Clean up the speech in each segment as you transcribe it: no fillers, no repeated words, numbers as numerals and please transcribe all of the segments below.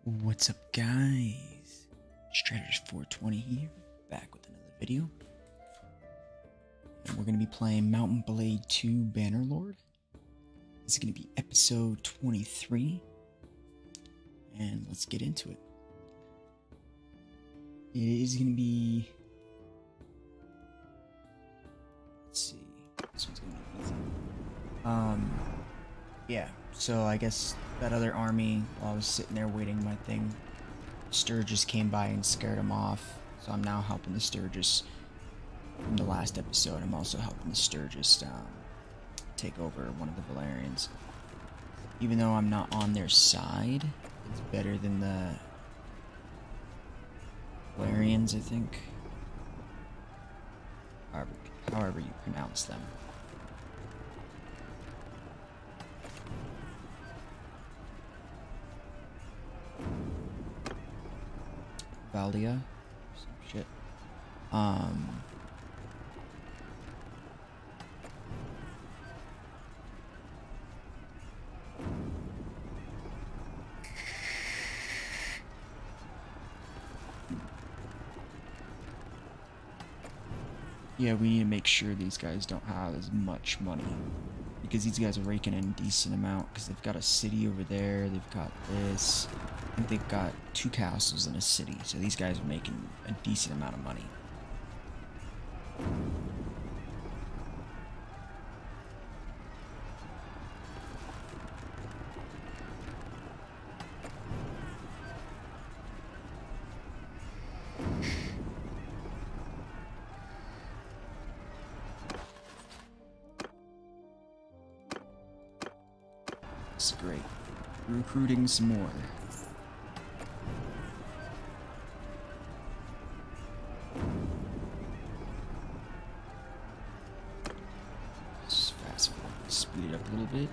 What's up, guys? Strategist 420 here, back with another video. And we're going to be playing Mountain Blade 2 Bannerlord. This is going to be episode 23. And let's get into it. It is going to be... Let's see. This one's going to be easy. Yeah, so I guess that other army, while I was sitting there waiting my thing, Sturgia came by and scared him off. So I'm now helping the Sturgia. From the last episode, I'm also helping the Sturgia take over one of the Valerians. Even though I'm not on their side, it's better than the Valerians, I think. However you pronounce them. Valdia, some shit. Yeah, we need to make sure these guys don't have as much money, because these guys are raking in a decent amount, because they've got a city over there, they've got this, I think they've got 2 castles and a city, so these guys are making a decent amount of money. It's great. Recruiting some more. Just fast forward, speed it up a little bit.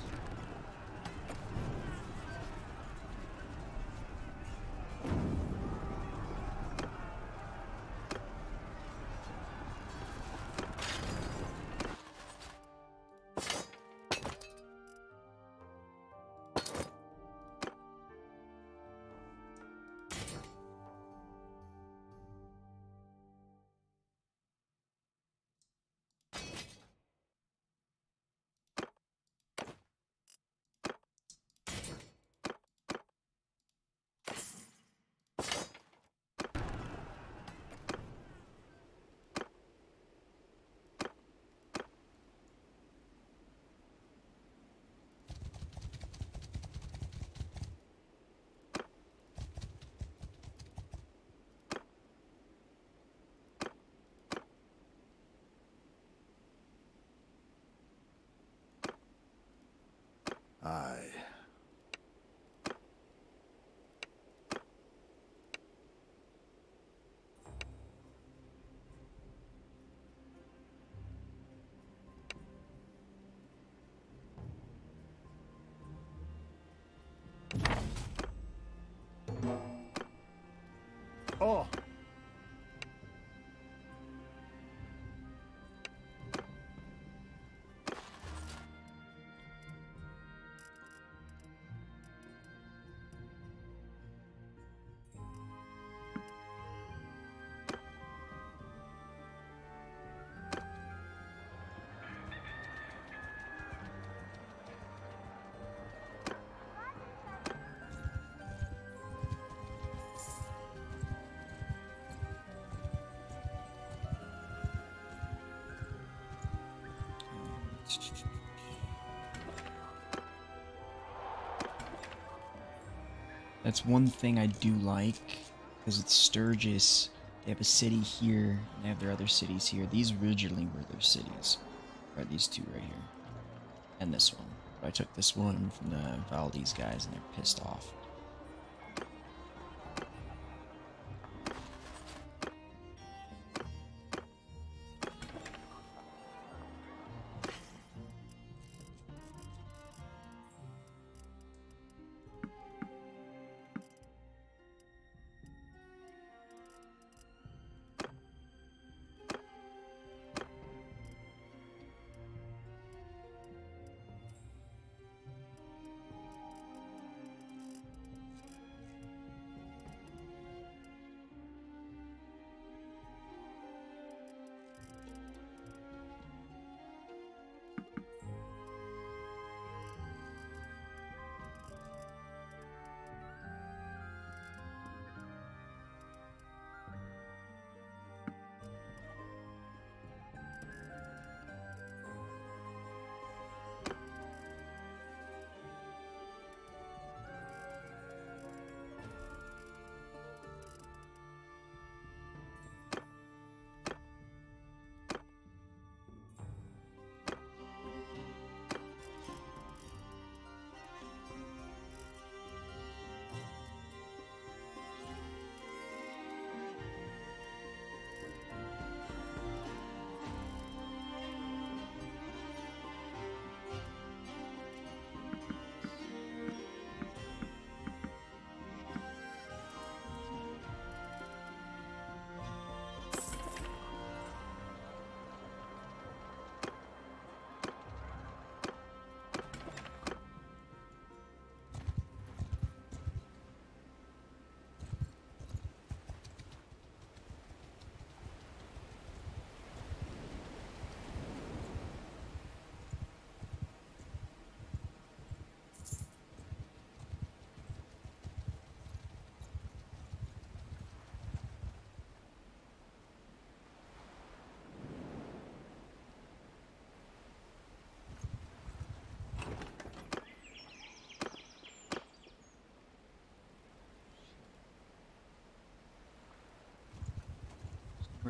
Aye. Oh! That's one thing I do like, because it's Sturgia. They have a city here, and they have their other cities here. These originally were their cities. Or these 2 right here. And this one. But I took this one from the Valdez guys, and they're pissed off.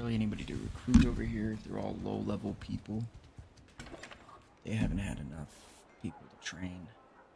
really anybody to recruit over here. They're all low-level people. They haven't had enough people to train.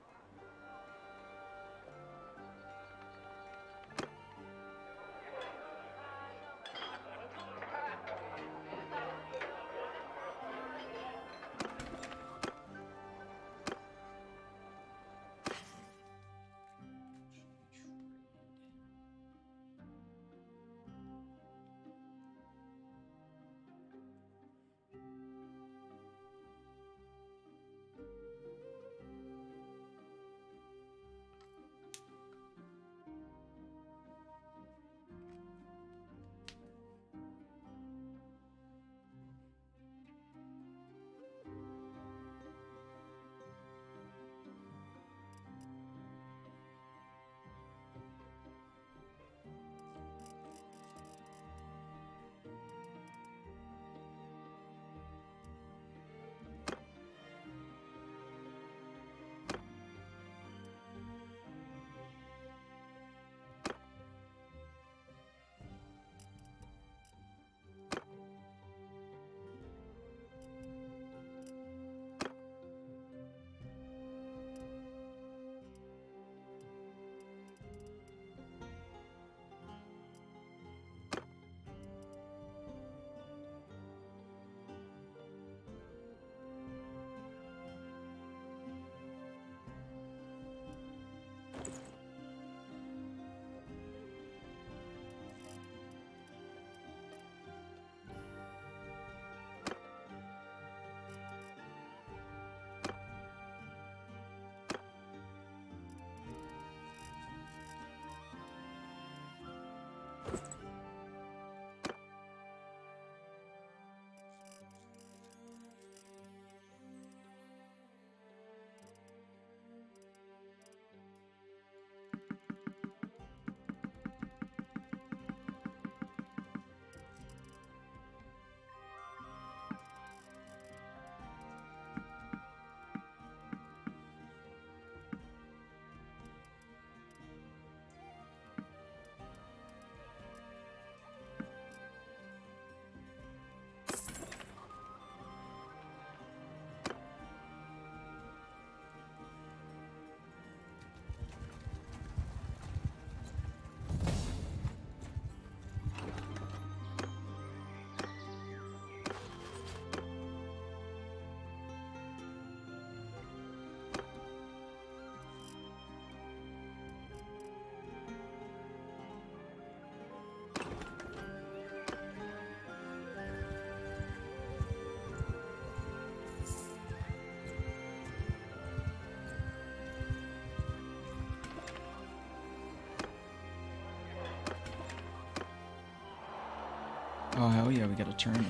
Oh, hell yeah, we got a tournament.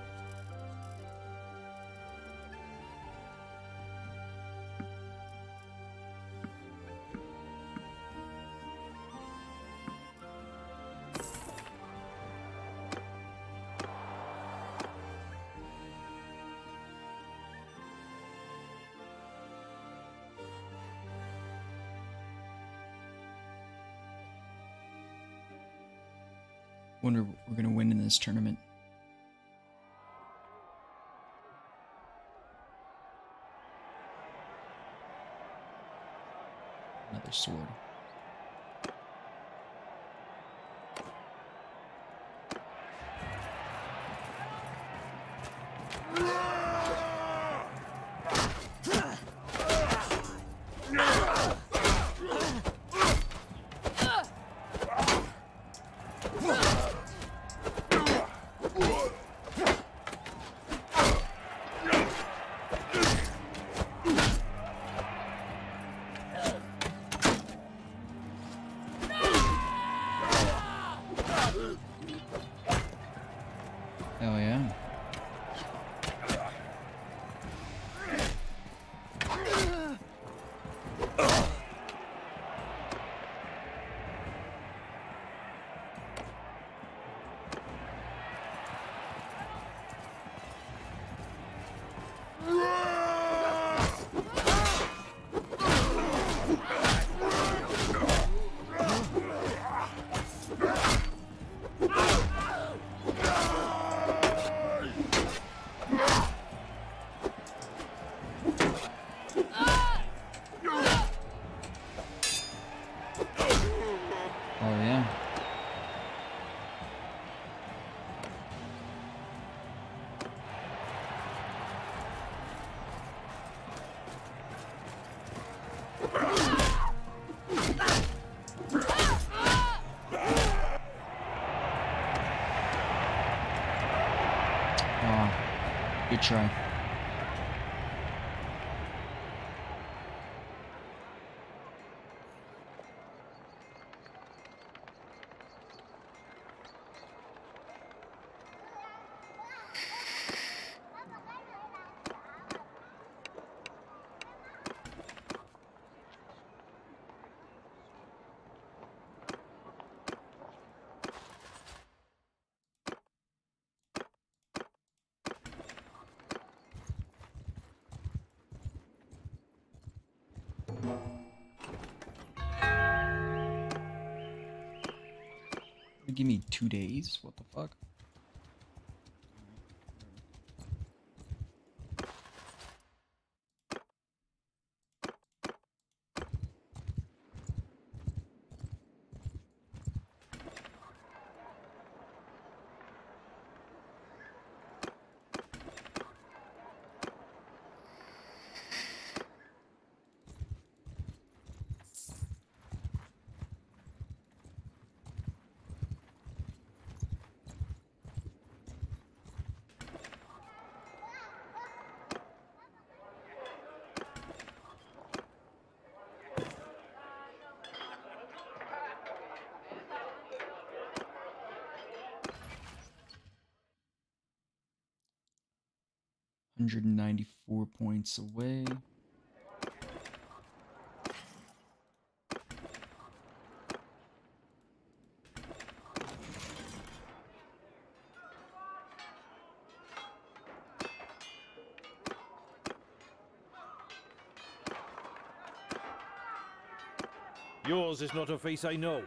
Wonder what we're gonna win in this tournament. Another sword. Hell yeah. Oh, good try. Give me 2 days? What the fuck? $194 away. Yours is not a face I know.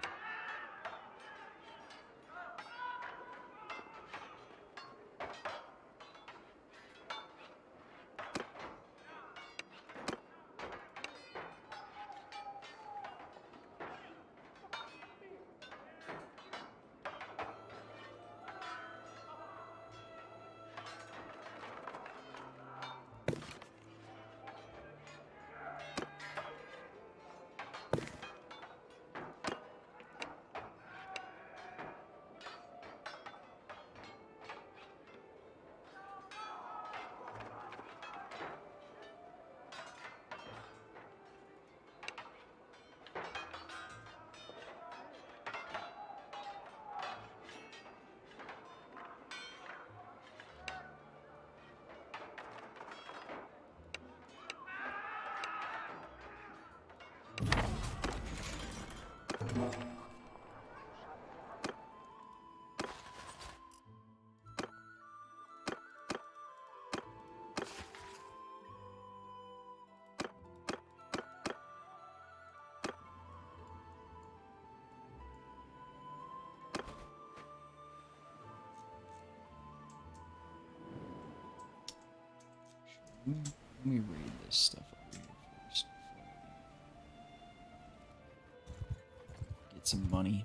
Let me raid this stuff over here first before I get some money.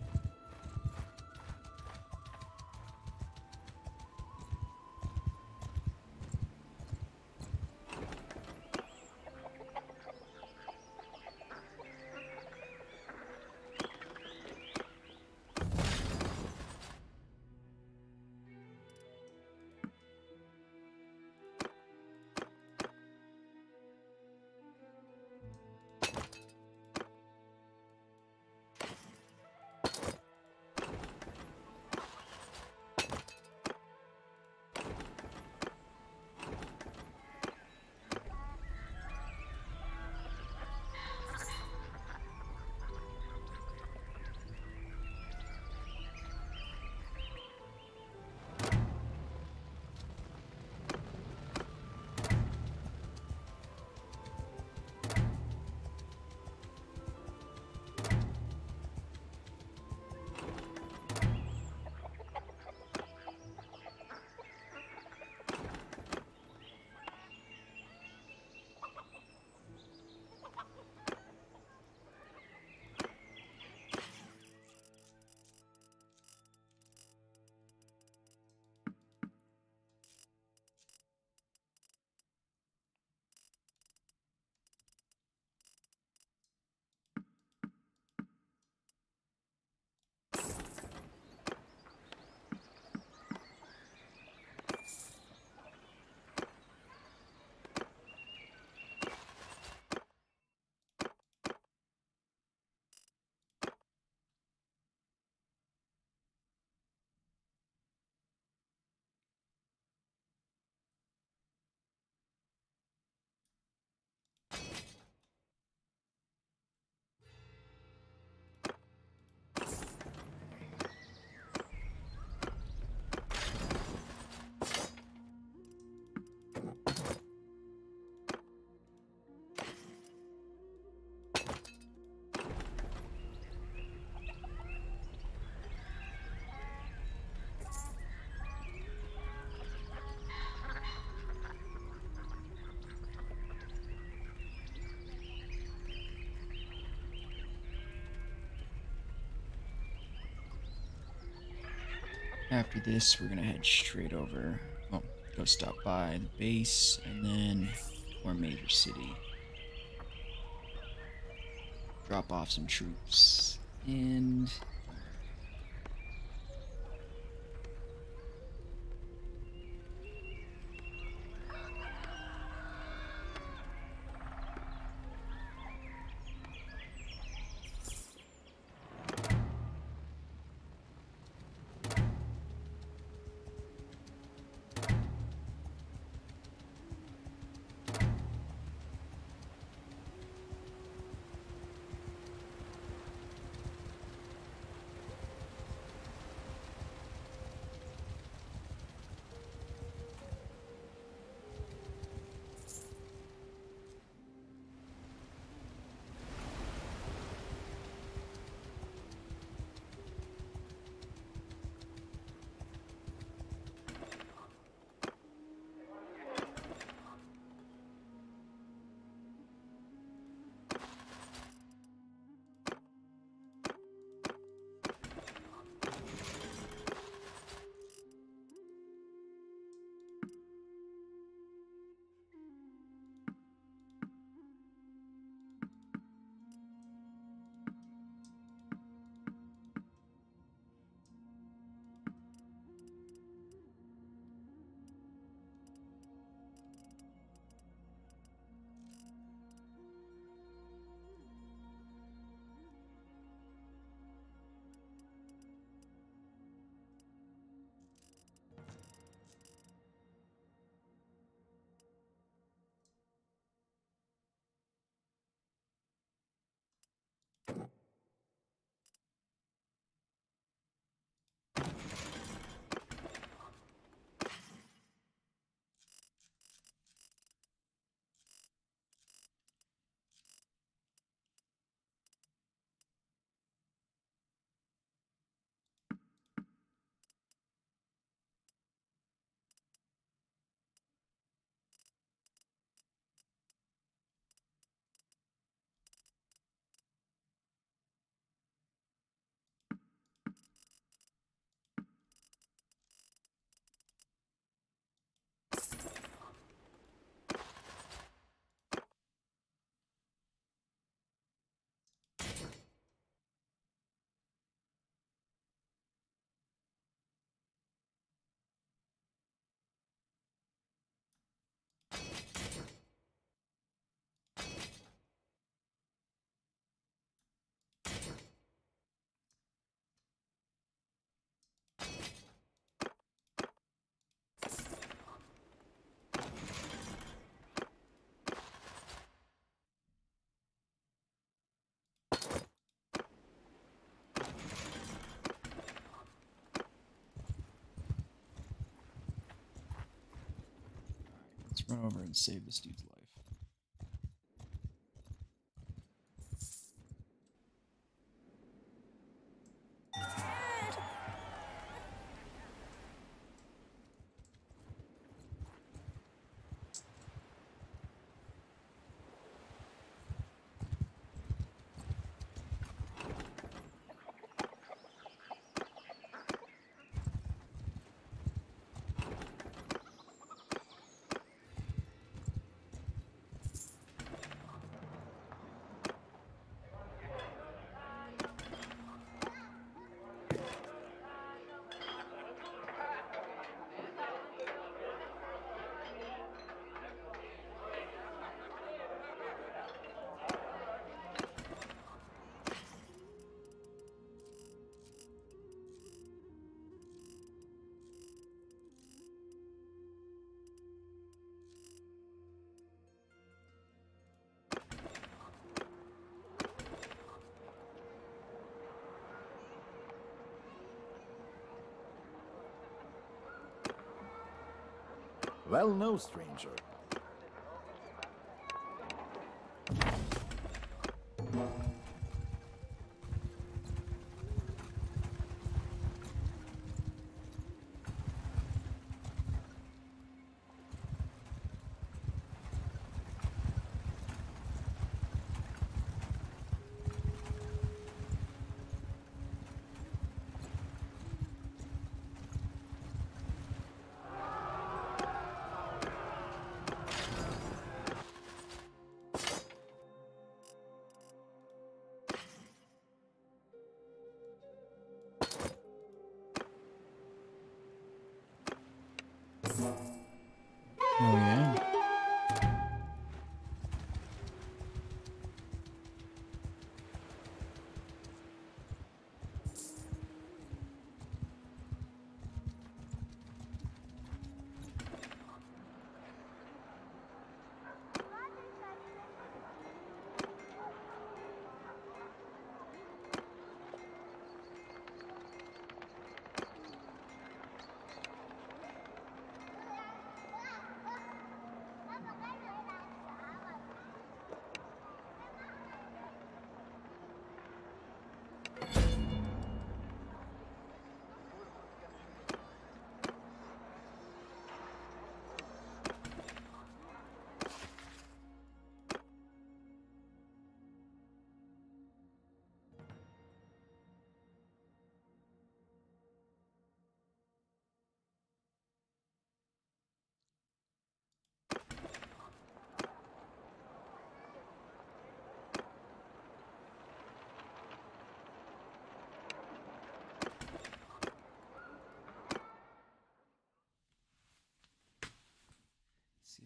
After this, we're gonna head straight over. Oh, go stop by the base and then our major city. Drop off some troops and let's run over and save this dude's life. Well, no, stranger.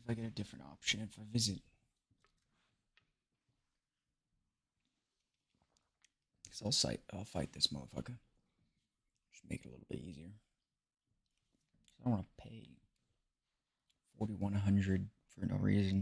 if I get a different option if I visit. Because I'll fight this motherfucker. Just make it a little bit easier. I don't want to pay 4,100 for no reason.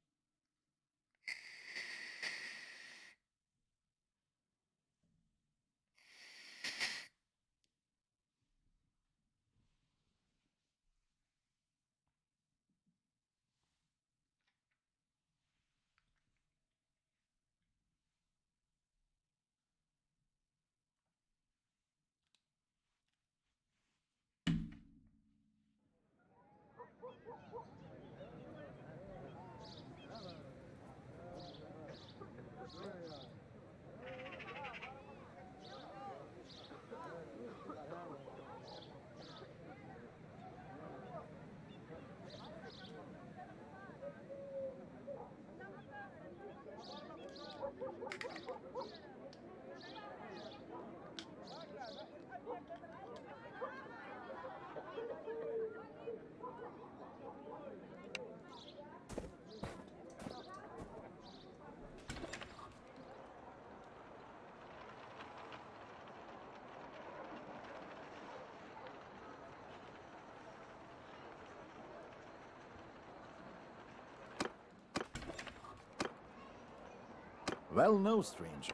Well, no, stranger.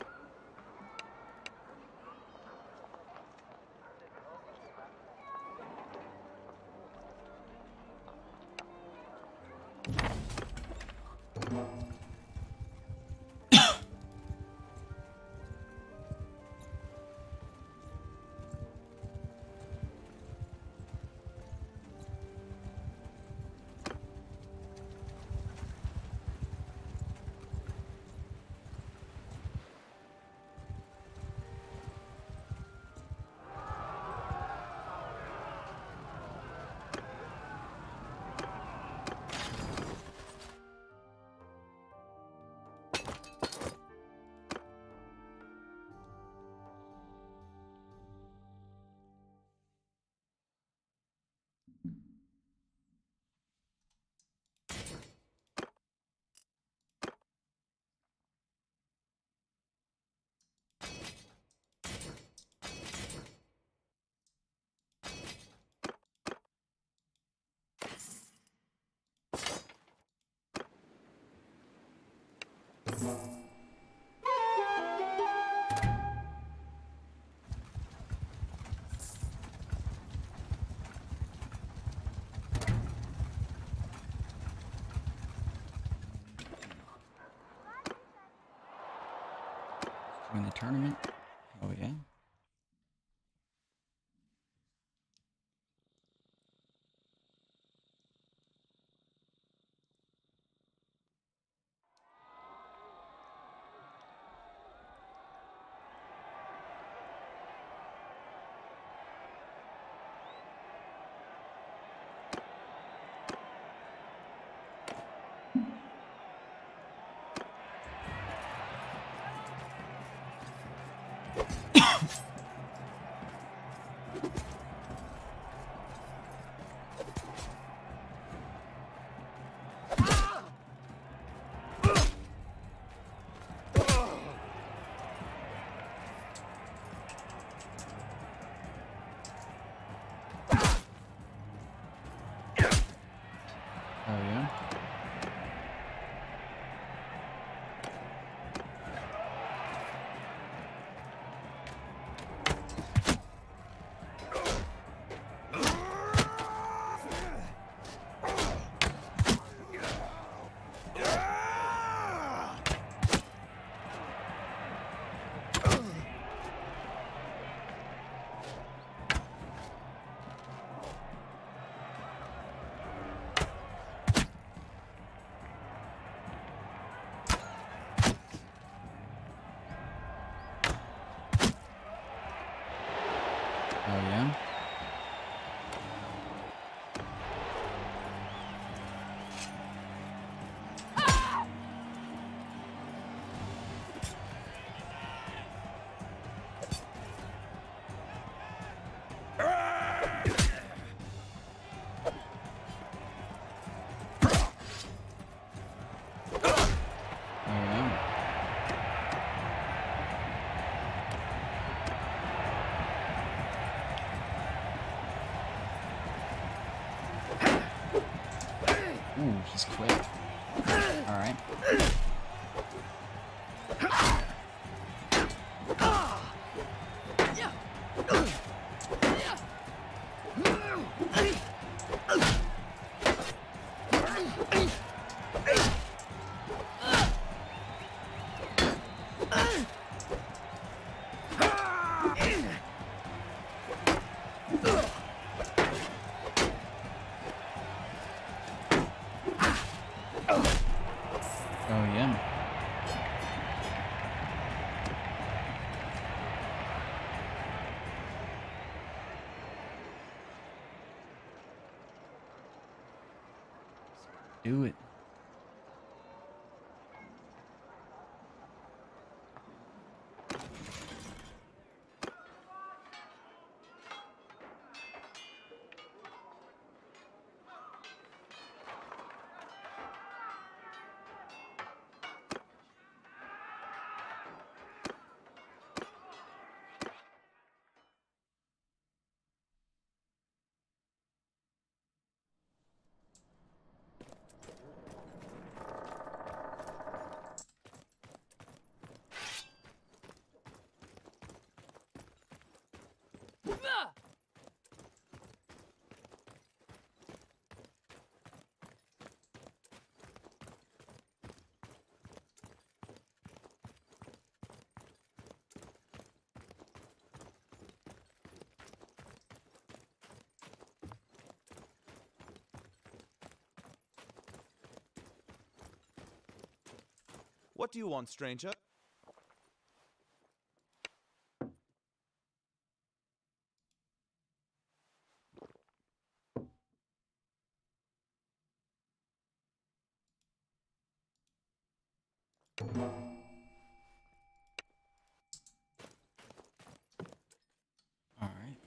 Win the tournament? Oh yeah. Oh yeah. He's quick. Alright. Oh yeah. Do it. What do you want, stranger? All right.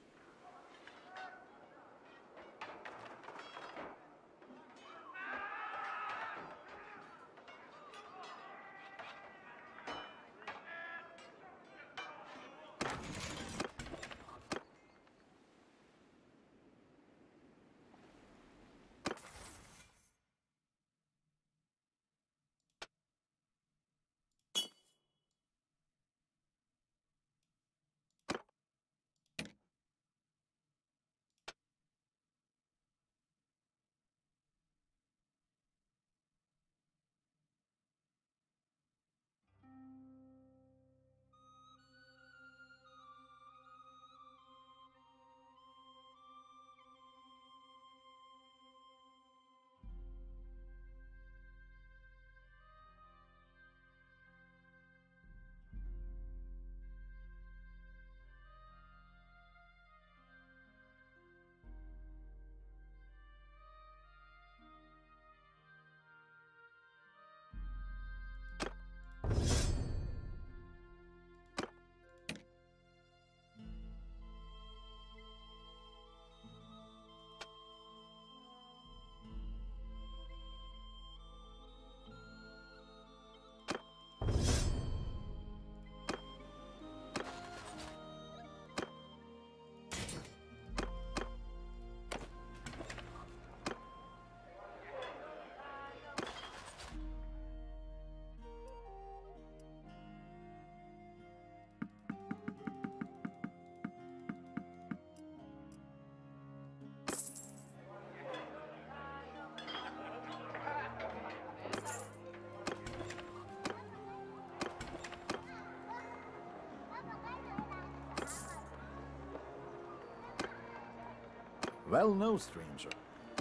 Well, no, stranger.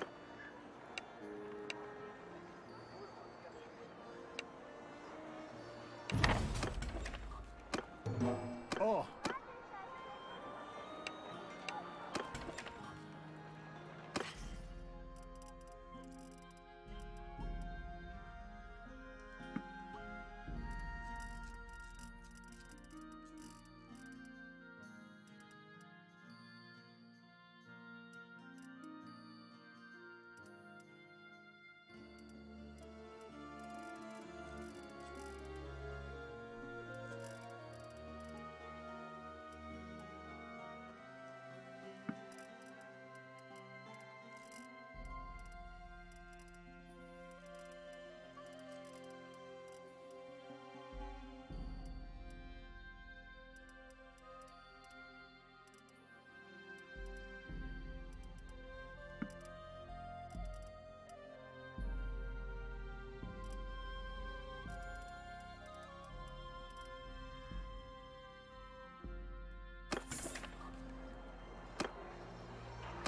Oh,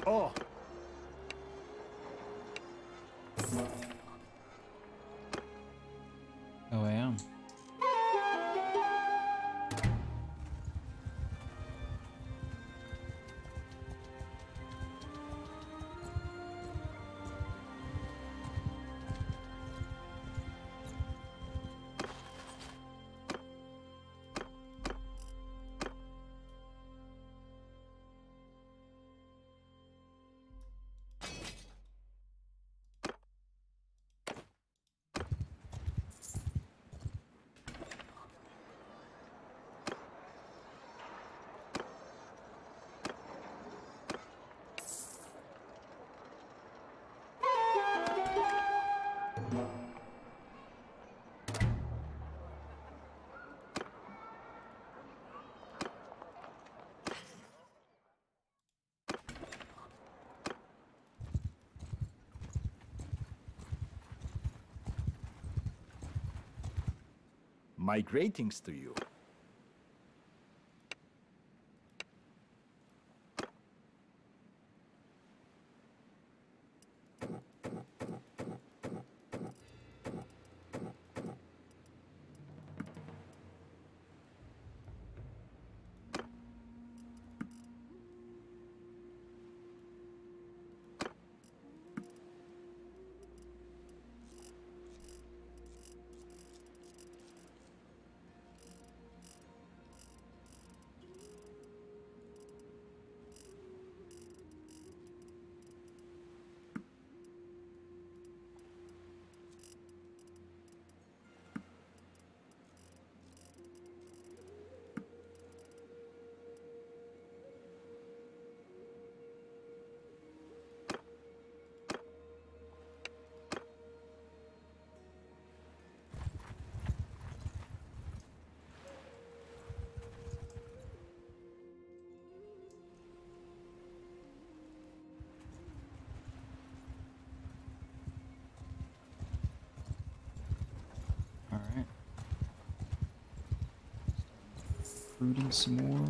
Oh, Oh, I am. my greetings to you. Alright. Recruiting some more.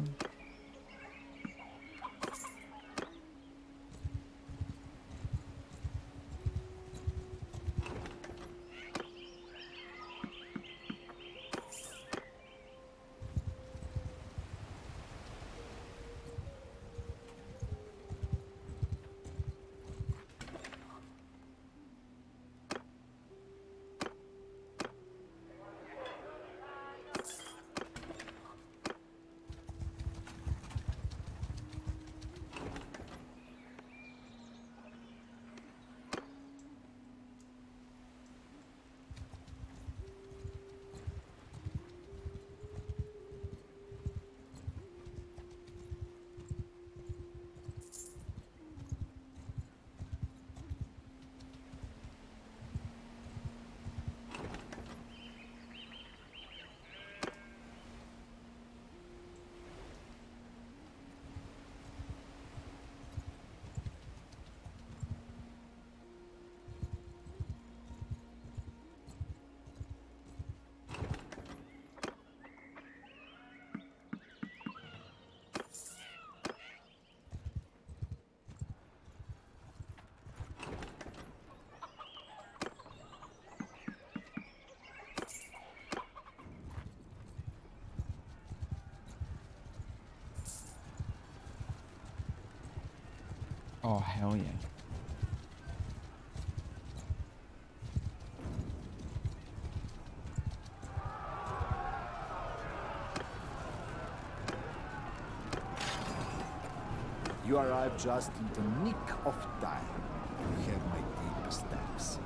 Oh, hell yeah. You arrive just in the nick of time. You have my deepest thanks.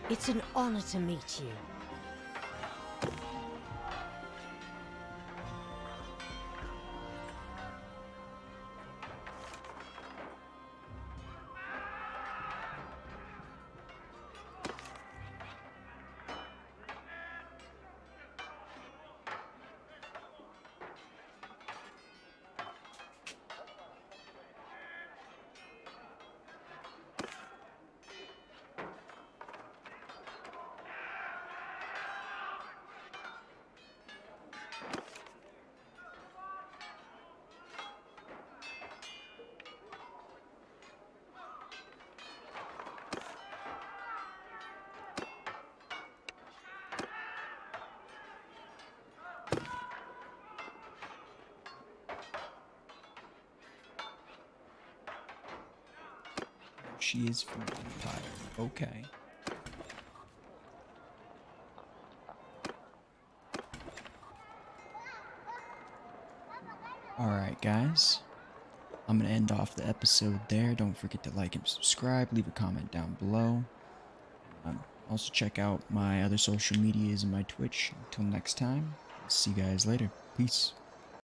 It's an honor to meet you. She is from the Empire. Okay. Alright, guys. I'm going to end off the episode there. Don't forget to like and subscribe. Leave a comment down below. Also, check out my other social medias and my Twitch. Until next time, see you guys later. Peace.